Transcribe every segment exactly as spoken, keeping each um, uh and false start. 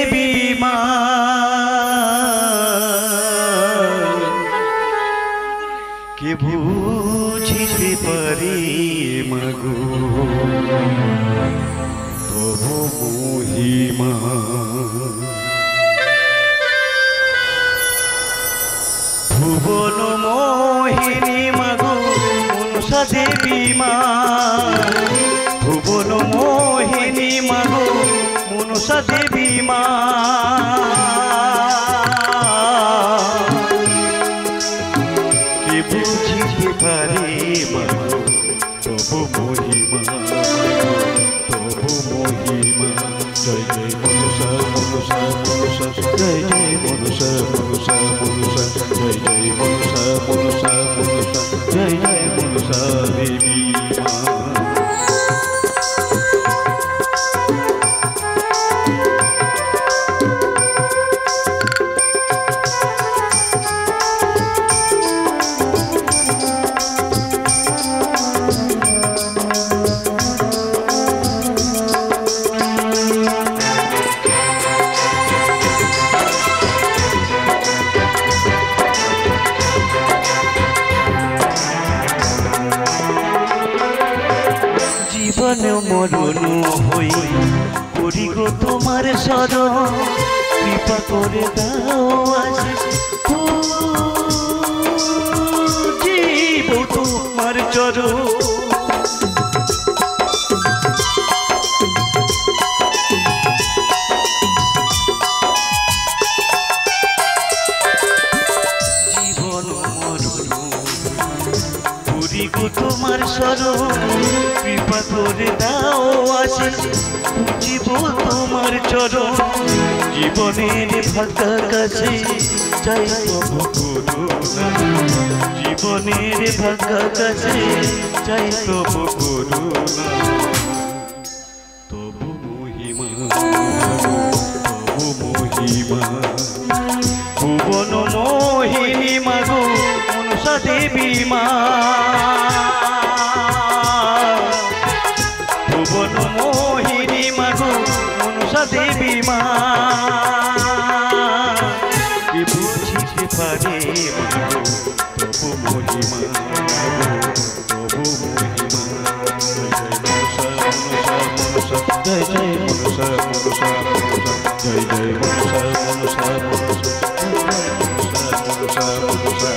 देवी माँ के बुझिते पारे मागो तबु महिमा भुवन मोहिनी मागो मनसा देवी माँ भुवन मोहिनी मागो मनसा देवी माँ के बुझिते पारे मागो तबु महिमा तबु महिमा जय जय मनसा मनसा मनसा जय जय मनसा मनसा मनसा जय जय मनसा मनसा मनसा जय जय मनसा देवी माँ मरण हई करी गो तुम्हार शरण कृपा करे दाओ जीव तुम्हार चरण तुम्हार शरण कृपा करे दाओ आशीष बुझिब तुम्हार चरण जीवनेर फाका काछे चाই তবু করুণা জীবনের ফাকা কাছে চাই তবু করুণা তবু মহিমা তবু মহিমা ভুবন মোহিনী মাগো मनसा देवी माँ भुवन मोहिनी मागो मनसा देवी माँ के बुझिते पारे मागो तबु महिमा तबु महिमा जय जय मनसा मनसा मनसा जय जय मनसा मनसा मनसा मनसा मनसा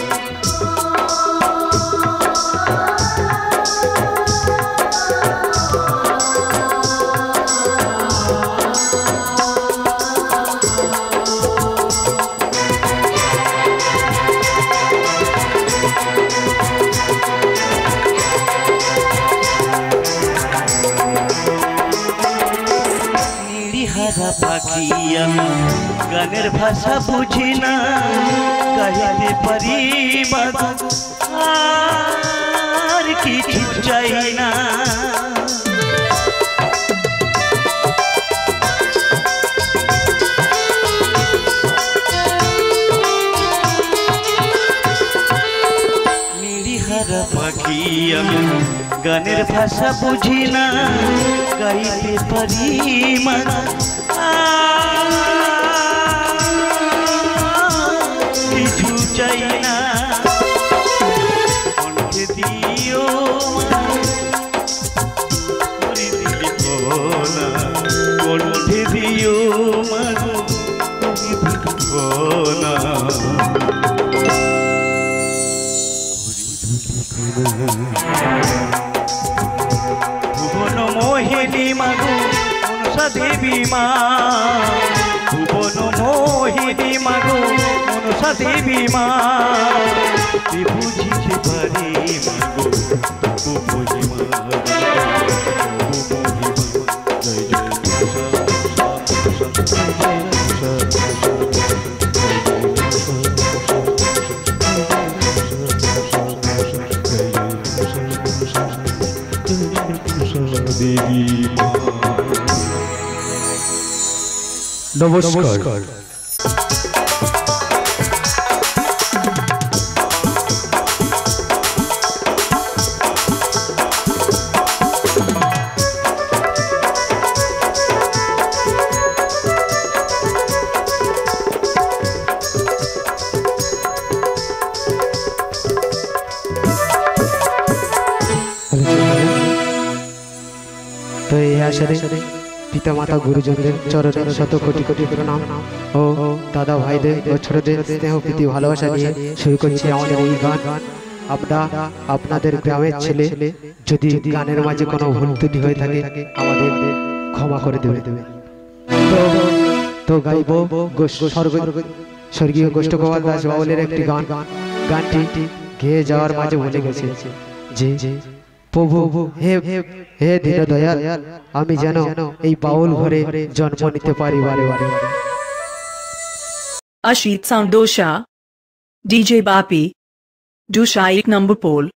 पाखी गानेर भाषा बुझी ना कहते पारी आर किछु चाই ना निरीहारा पाखी गानेर भाषा बुझी ना गाइते पारी माना किछु চাই না কণ্ঠে দিও না কণ্ঠে দিও মাগো না ভুবন মোহিনী মাগো मनसा देवी माँ भुवन मोहिनी मागो मनसा देवी माँ के बुझिते पारे मागो तबु महिमा तबु महिमा जय जय देवी माँ नमस्कार। আসরে পিতামাতা গুরুজনদের চরণে শত কোটি কোটি প্রণাম ও দাদা ভাইদের ও ছোটদের স্নেহ প্রীতি ভালোবাসা নিয়ে শুরু করছি আমাদের এই গান। আমরা আপনাদের গ্রামের ছেলে, যদি গানের মাঝে কোনো ভুল ত্রুটি হয়ে থাকে আমাদের ক্ষমা করে দেবে। তো তো গাইব স্বর্গীয় গোষ্ঠ গোপাল দাস বাউলের একটি গান। গানটি গেয়ে যাওয়ার মাঝে বলে গেছে যে প্রভু হে হে দীন দয়াল, আমি যেন এই বাউল ঘরে জন্ম নিতে পারি বারে বারে। Ashit Sound Dosha, D J Bapi, Dosha एक number pole.